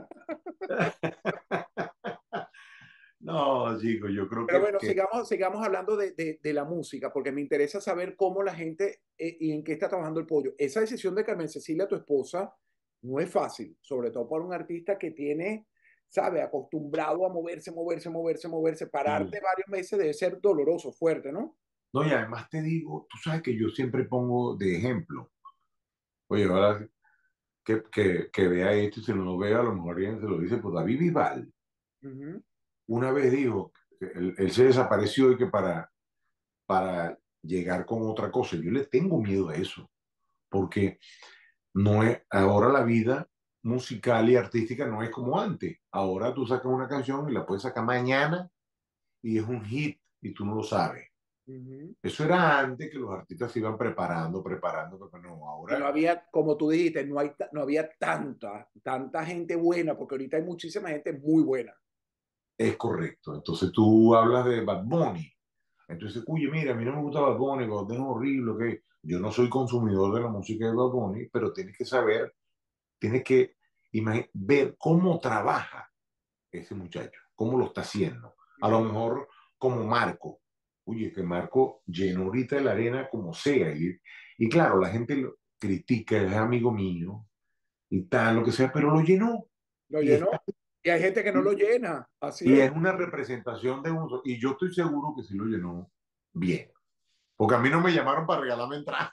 Speaker 3: No, chicos, yo creo
Speaker 4: Pero
Speaker 3: que,
Speaker 4: bueno,
Speaker 3: que
Speaker 4: sigamos, sigamos hablando de, de, de la música, porque me interesa saber cómo la gente eh, y en qué está trabajando el pollo. Esa decisión de Carmen Cecilia, tu esposa, no es fácil, sobre todo para un artista que tiene, sabe, acostumbrado a moverse, moverse, moverse, moverse, pararte
Speaker 3: sí.
Speaker 4: varios meses debe ser doloroso, fuerte, ¿no?
Speaker 3: No, y además te digo, tú sabes que yo siempre pongo de ejemplo. Oye, ahora que, que, que vea esto y si no lo vea, a lo mejor alguien se lo dice, pues David Bisbal
Speaker 4: Ujú.
Speaker 3: una vez dijo que él, él se desapareció y que para, para llegar con otra cosa, yo le tengo miedo a eso, porque no es, ahora la vida musical y artística no es como antes. Ahora tú sacas una canción y la puedes sacar mañana y es un hit y tú no lo sabes.
Speaker 4: Ujú.
Speaker 3: Eso era antes que los artistas se iban preparando, preparando, preparando. No,
Speaker 4: Y no
Speaker 3: ahora
Speaker 4: había, como tú dijiste, no, hay, ta- no había tanta, tanta gente buena, porque ahorita hay muchísima gente muy buena.
Speaker 3: es correcto. Entonces tú hablas de Bad Bunny. Entonces, oye, mira, a mí no me gusta Bad Bunny, Bad Bunny es horrible, ¿ok? Yo no soy consumidor de la música de Bad Bunny, pero tienes que saber, tienes que imagi- ver cómo trabaja ese muchacho, cómo lo está haciendo. A lo mejor como Marco. Oye, que Marco llenó ahorita la arena como sea. Y, y claro, la gente lo critica, es amigo mío y tal, lo que sea, pero lo llenó.
Speaker 4: Lo
Speaker 3: Y está
Speaker 4: llenó. Y hay gente que no lo llena. Así
Speaker 3: y
Speaker 4: es.
Speaker 3: es una representación de uso. Y yo estoy seguro que sí lo llenó bien. Porque a mí no me llamaron para regalarme entrada.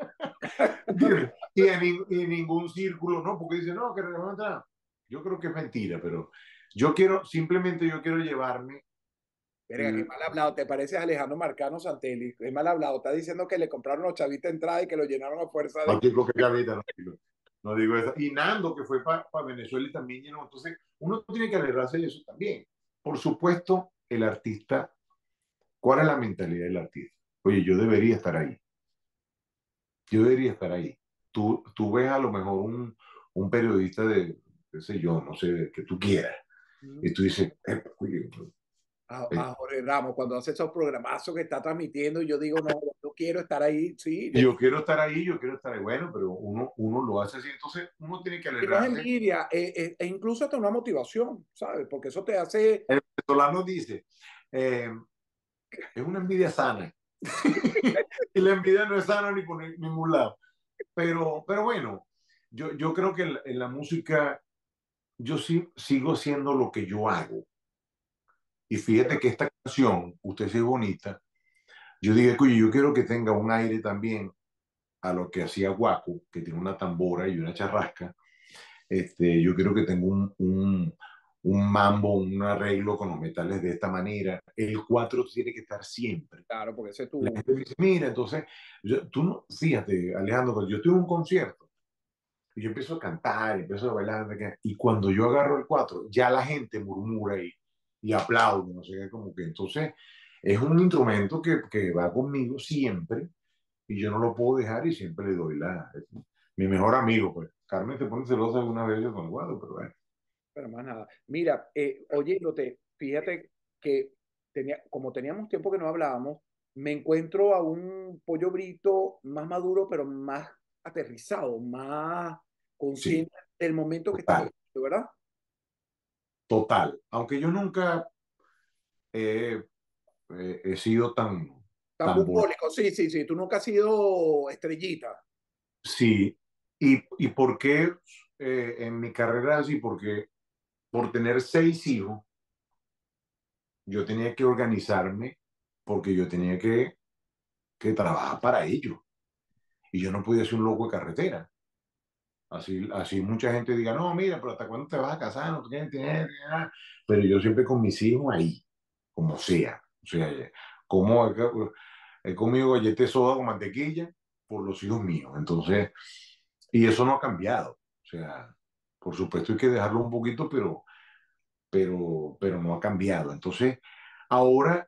Speaker 3: Y en, nin- y en ningún círculo, no, porque dicen, no, que regalarme entrada. Yo creo que es mentira, pero yo quiero, simplemente yo quiero llevarme.
Speaker 4: Verga, qué
Speaker 3: el-
Speaker 4: mal hablado. ¿Te pareces a Alejandro Marcano Santelli? Qué mal hablado. Está diciendo que le compraron los chavitos entrada y que lo llenaron a fuerza
Speaker 3: no,
Speaker 4: de.
Speaker 3: chico, que gaveta, no digo, no digo eso. Y Nando, que fue para pa Venezuela y también llenó. Entonces, uno tiene que alegrarse de eso también. Por supuesto, el artista, ¿cuál es la mentalidad del artista? Oye, yo debería estar ahí. Yo debería estar ahí. Tú, tú ves a lo mejor un, un periodista de, qué sé yo, no sé, de que tú quieras, y tú dices, eh, oye,
Speaker 4: A,
Speaker 3: eh,
Speaker 4: a Jorge Ramos, cuando hace esos programazos que está transmitiendo, yo digo, no, yo quiero estar ahí. Sí,
Speaker 3: yo quiero estar ahí, yo quiero estar ahí, bueno, pero uno, uno lo hace así, entonces uno tiene que
Speaker 4: y no es
Speaker 3: alegrarse.
Speaker 4: envidia, e, e- e incluso hasta una motivación, ¿sabes? Porque eso te hace.
Speaker 3: El venezolano dice, eh, es una envidia sana, y la envidia no es sana ni por ni- ningún lado, pero, pero bueno, yo, yo creo que en la, en la música yo sí sigo siendo lo que yo hago, y fíjate que esta canción, Usted sí es bonita, yo dije, oye, yo quiero que tenga un aire también a lo que hacía Guaco, que tiene una tambora y una charrasca. Este, yo quiero que tenga un, un, un mambo, un arreglo con los metales de esta manera. El cuatro tiene que estar siempre.
Speaker 4: Claro, porque ese es
Speaker 3: La
Speaker 4: tu.
Speaker 3: gente dice, mira, entonces, yo, tú no, fíjate, Alejandro, cuando yo tuve un concierto y yo empiezo a cantar, y empiezo a bailar, y cuando yo agarro el cuatro ya la gente murmura y, y aplaude, no sé qué, como que entonces es un instrumento que, que va conmigo siempre y yo no lo puedo dejar y siempre le doy la... mi mejor amigo, pues. Carmen te pone celosa algunas veces con Eduardo, pero bueno.
Speaker 4: Pero más nada. Mira, eh, oyéndote, fíjate que tenía, como teníamos tiempo que no hablábamos, me encuentro a un pollo brito más maduro, pero más aterrizado, más
Speaker 3: Sí,
Speaker 4: consciente del momento que estamos
Speaker 3: total,
Speaker 4: viviendo, ¿verdad?
Speaker 3: total. Aunque yo nunca he, he- he sido tan,
Speaker 4: Tan
Speaker 3: tan bol-
Speaker 4: bucólico, sí, sí, sí. Tú nunca has sido estrellita.
Speaker 3: Sí, y, y por qué eh, en mi carrera así, porque por tener seis hijos, yo tenía que organizarme porque yo tenía que, que trabajar para ellos. Y yo no podía ser un loco de carretera. Así, así mucha gente diga, no, mira, pero ¿hasta cuándo te vas a casar? No tienes dinero, nada. Pero yo siempre con mis hijos ahí, como sea. O sea, como he, he comido galletas de soda con mantequilla por los hijos míos. Entonces, y eso no ha cambiado. O sea, por supuesto hay que dejarlo un poquito, pero, pero, pero no ha cambiado. Entonces, ahora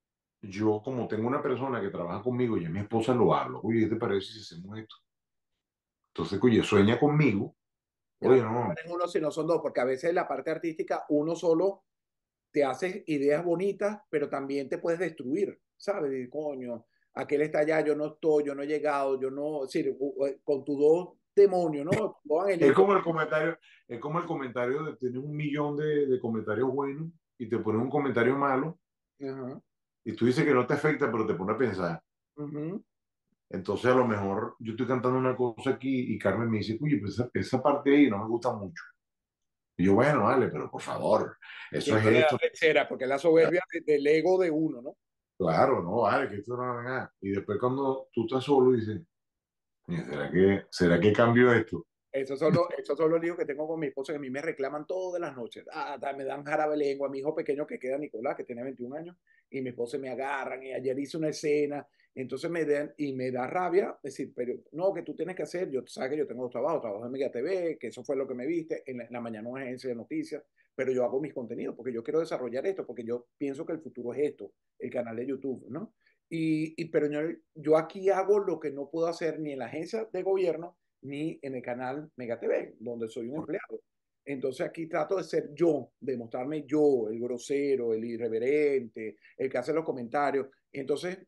Speaker 3: yo como tengo una persona que trabaja conmigo y es mi esposa, lo hablo. Oye, ¿qué te parece si hacemos esto? Entonces, oye, sueña conmigo.
Speaker 4: Ya,
Speaker 3: Oye,
Speaker 4: pero no
Speaker 3: no,
Speaker 4: eres uno si no son dos, porque a veces la parte artística uno solo te haces ideas bonitas, pero también te puedes destruir, ¿sabes? Y, coño, aquel está allá, yo no estoy, yo no he llegado, yo no, sí, con tus dos demonios, ¿no? Dos
Speaker 3: es
Speaker 4: angelitos.
Speaker 3: como el comentario, es como el comentario de tener un millón de, de comentarios buenos y te ponen un comentario malo
Speaker 4: Ajá,
Speaker 3: y tú dices que no te afecta, pero te pone a pensar.
Speaker 4: ujú.
Speaker 3: Entonces, a lo mejor yo estoy cantando una cosa aquí y Carmen me dice, oye, pues esa, esa parte ahí no me gusta mucho. Y yo, bueno, vale, pero por favor,
Speaker 4: Y
Speaker 3: eso es
Speaker 4: eso le da
Speaker 3: esto.
Speaker 4: rechera, porque es la soberbia de- del ego de uno, ¿no?
Speaker 3: Claro, no, vale, que esto no es nada. Y después cuando tú estás solo dices, "Mira, ¿será que, será que cambio esto?
Speaker 4: Esos son los, esos son los líos que tengo con mi esposa, que a mí me reclaman todas las noches. Ah, da- me dan jarabe lengua. Mi hijo pequeño que queda, Nicolás, que tiene veintiún años, y mi esposa me agarran. Y ayer hice una escena. Entonces me dan, y me da rabia decir, pero no, que tú tienes que hacer. Yo sabes que yo tengo dos trabajos, trabajo en Mega T V, que eso fue lo que me viste, en la, en la mañana una agencia de noticias, pero yo hago mis contenidos porque yo quiero desarrollar esto, porque yo pienso que el futuro es esto, el canal de YouTube, ¿no? Y, y pero yo, yo aquí hago lo que no puedo hacer ni en la agencia de gobierno ni en el canal Mega T V, donde soy un empleado. Entonces aquí trato de ser yo, de mostrarme yo, el grosero, el irreverente, el que hace los comentarios. Y entonces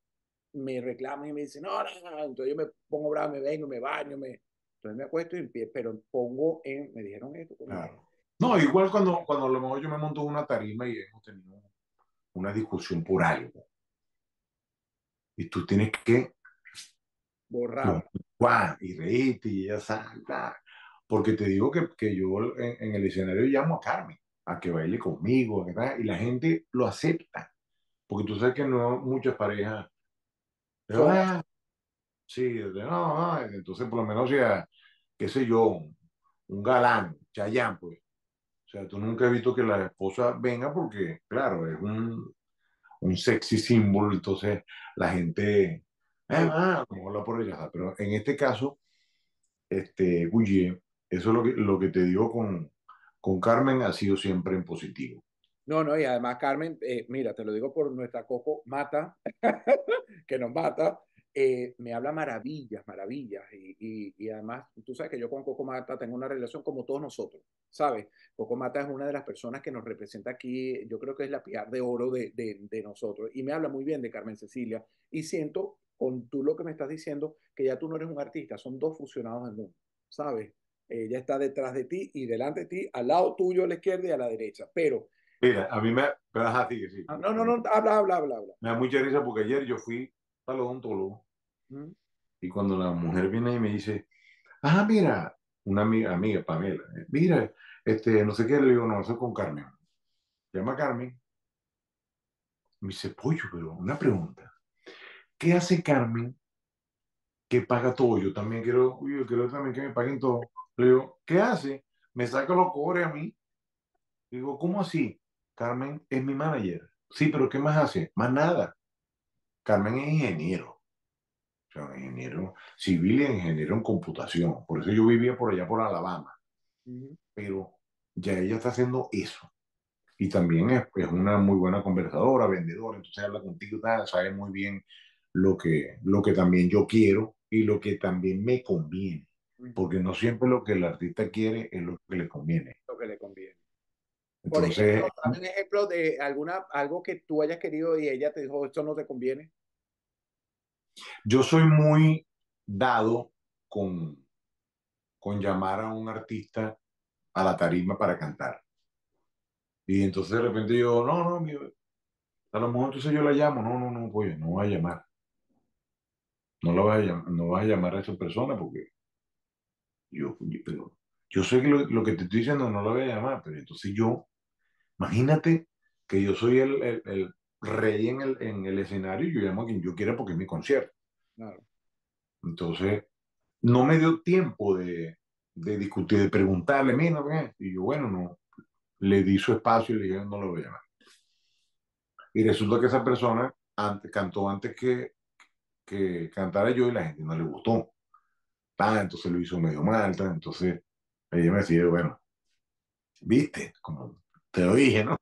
Speaker 4: me reclaman y me dicen, no, no, no. Entonces yo me pongo bravo, me vengo, me baño, me... Entonces me acuesto y empiezo, pero pongo en, me dijeron esto, coño.
Speaker 3: Claro. No, igual cuando, cuando a lo mejor yo me monto en una tarima y hemos tenido una discusión por algo y tú tienes que
Speaker 4: Borrado.
Speaker 3: tú, guau, y reírte y ella salta. Porque te digo que, que yo en, en, el escenario llamo a Carmen a que baile conmigo, ¿verdad? Y la gente lo acepta. Porque tú sabes que no muchas parejas,
Speaker 4: Son,
Speaker 3: ah, sí, de, no, no, entonces por lo menos ya, qué sé yo, un, un galán, Chayán, pues. O sea, tú nunca has visto que la esposa venga porque, claro, es un, un sexy símbolo, entonces la gente,
Speaker 4: ay,
Speaker 3: ah, ah, como habla por ella, pero en este caso este, oye, eso es lo que, lo que te digo con, con Carmen, ha sido siempre en positivo.
Speaker 4: no, no, y además Carmen, eh, mira, te lo digo por nuestra Coco Mata, que nos mata, eh, me habla maravillas, maravillas, y, y, y, además tú sabes que yo con Coco Mata tengo una relación como todos nosotros, ¿sabes? Coco Mata es una de las personas que nos representa aquí, yo creo que es la piar de oro de, de, de nosotros, y me habla muy bien de Carmen Cecilia, y siento, con tú lo que me estás diciendo, que ya tú no eres un artista, son dos fusionados del mundo, ¿sabes? Ella está detrás de ti y delante de ti, al lado tuyo a la izquierda y a la derecha, pero
Speaker 3: Mira, a mí me, pero ajá, sí, sí,
Speaker 4: ah, no, no,
Speaker 3: me,
Speaker 4: no, habla, habla, habla, habla.
Speaker 3: me da mucha risa porque ayer yo fui al odontólogo
Speaker 4: ¿Mm?
Speaker 3: y cuando la mujer viene y me dice, ah, mira, una amiga, amiga Pamela, eh, mira, este, no sé qué, le digo, no, eso es con Carmen. Llama a Carmen, me dice, pollo, pero una pregunta, ¿qué hace Carmen que paga todo? Yo también quiero, uy, yo quiero también que me paguen todo. Le digo, ¿qué hace? Me saca los cobres a mí. Digo, ¿cómo así? Carmen es mi manager. Sí, pero ¿qué más hace? Más nada. Carmen es ingeniero. O sea, un ingeniero civil y ingeniero en computación. Por eso yo vivía por allá por Alabama.
Speaker 4: Ujú.
Speaker 3: Pero ya ella está haciendo eso. Y también es, es una muy buena conversadora, vendedora. Entonces habla contigo, tal, sabe muy bien lo que, lo que también yo quiero y lo que también me conviene. porque no siempre lo que el artista quiere es lo que le conviene.
Speaker 4: Lo que le conviene. Por
Speaker 3: Entonces,
Speaker 4: ejemplo, dame un ejemplo de alguna, algo que tú hayas querido y ella te dijo, esto no te conviene.
Speaker 3: yo soy muy dado con, con llamar a un artista a la tarima para cantar. Y entonces de repente yo, no, no, mi- a lo mejor entonces yo la llamo, no, no, no, oye, no voy a llamar, no la vas a llamar, no vas a llamar a esa persona porque yo, yo, pero yo sé que lo, lo que te estoy diciendo no la voy a llamar, pero entonces yo, imagínate que yo soy el, el, el rey en el, en el escenario y yo llamo a quien yo quiera porque es mi concierto.
Speaker 4: Claro.
Speaker 3: Entonces, no me dio tiempo de, de discutir, de preguntarle, mira, ¿qué? Y yo, bueno, no, le di su espacio y le dije, no lo voy a llamar. Y resulta que esa persona antes, cantó antes que, que cantara yo y la gente no le gustó. Tan, entonces lo hizo medio mal, tan, entonces ella me decía, bueno, viste, como te lo dije, ¿no?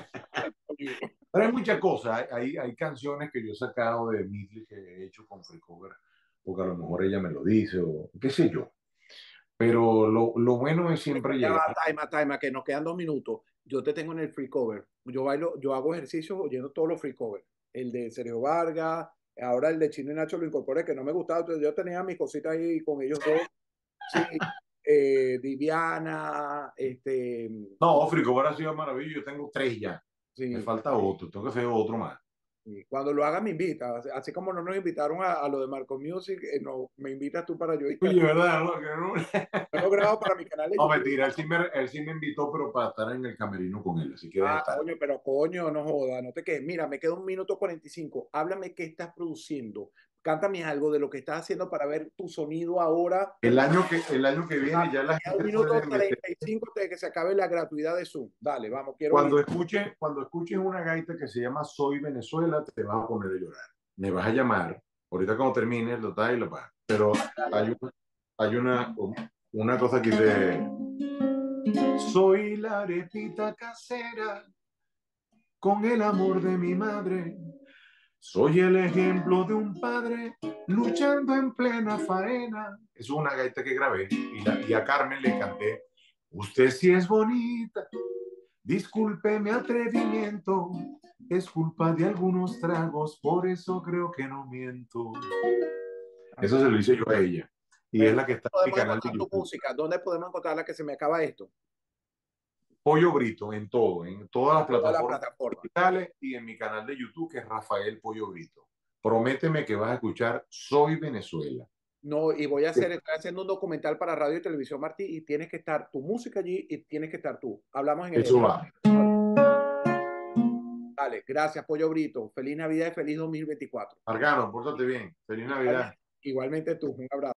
Speaker 3: Pero hay muchas cosas, hay, hay, hay canciones que yo he sacado de Midley que he hecho con free cover, porque a lo mejor ella me lo dice o qué sé yo. Pero lo, lo bueno es siempre
Speaker 4: Ya
Speaker 3: llegar.
Speaker 4: va, time, time, que nos quedan dos minutos. Yo te tengo en el free cover. Yo bailo, yo hago ejercicios oyendo todos los free cover. El de Sergio Vargas, ahora el de Chino y Nacho lo incorporé, que no me gustaba. Entonces yo tenía mis cositas ahí con ellos dos. Sí, eh, Viviana, este,
Speaker 3: No, free cover ha sido maravilloso, yo tengo tres ya. Me
Speaker 4: sí.
Speaker 3: falta otro, tengo que hacer otro más.
Speaker 4: Sí. Cuando lo haga me invita, así, así como no nos invitaron a, a lo de Marco Music, eh, no, me invitas tú para yo ir.
Speaker 3: Oye, ¿verdad? No, que no,
Speaker 4: Yo lo grabo para mi canal de
Speaker 3: no,
Speaker 4: YouTube.
Speaker 3: mentira, él sí, me, él sí me invitó, pero para estar en el camerino con él, así que debe
Speaker 4: Ah,
Speaker 3: estar.
Speaker 4: coño, pero coño, no joda, no te quedes. Mira, me queda un minuto cuarenta y cinco. Háblame qué estás produciendo. Cántame algo de lo que estás haciendo para ver tu sonido ahora.
Speaker 3: El año que, el año que
Speaker 4: Ah,
Speaker 3: viene ya
Speaker 4: me
Speaker 3: la
Speaker 4: queda un
Speaker 3: gente
Speaker 4: minuto
Speaker 3: puede meter.
Speaker 4: treinta y cinco de que se acabe la gratuidad de Zoom. Dale, vamos, quiero oír.
Speaker 3: Cuando escuches, cuando escuches una gaita que se llama Soy Venezuela, te vas a poner a llorar. Me vas a llamar, ahorita cuando termine, lo tal y lo vas. Pero hay, una, hay una, una cosa que dice, soy la arepita casera con el amor de mi madre. Soy el ejemplo de un padre luchando en plena faena. Es una gaita que grabé y, la, y a Carmen le canté. Usted sí es bonita, disculpe mi atrevimiento, es culpa de algunos tragos, por eso creo que no miento. Eso se lo hice yo a ella. Y es
Speaker 4: Bueno,
Speaker 3: la que está en mi
Speaker 4: podemos
Speaker 3: canal de
Speaker 4: encontrar tu
Speaker 3: YouTube.
Speaker 4: música. ¿Dónde podemos encontrar la que se me acaba esto?
Speaker 3: Pollo Brito en todo, en todas las
Speaker 4: Toda la
Speaker 3: plataformas
Speaker 4: plataforma.
Speaker 3: digitales y en mi canal de YouTube que es Rafael Pollo Brito. Prométeme que vas a escuchar Soy Venezuela.
Speaker 4: No, y voy a hacer, estoy haciendo un documental para Radio y Televisión Martí y tienes que estar tu música allí y tienes que estar tú. Hablamos en
Speaker 3: Eso
Speaker 4: enero.
Speaker 3: va.
Speaker 4: Dale, gracias, Pollo Brito. Feliz Navidad y feliz dos mil veinticuatro.
Speaker 3: Argano, pórtate bien. Feliz Navidad.
Speaker 4: Igualmente tú, un abrazo.